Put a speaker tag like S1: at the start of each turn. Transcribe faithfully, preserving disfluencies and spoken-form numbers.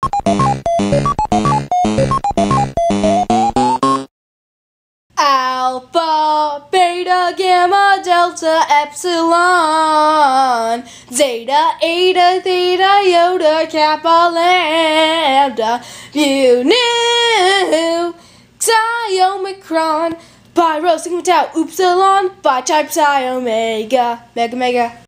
S1: Alpha, beta, gamma, delta, epsilon, zeta, eta, theta, iota, kappa, lambda, mu, nu, xi, omicron, pi, rho, sigma, tau, upsilon, phi, chi, psi, omega, mega, mega.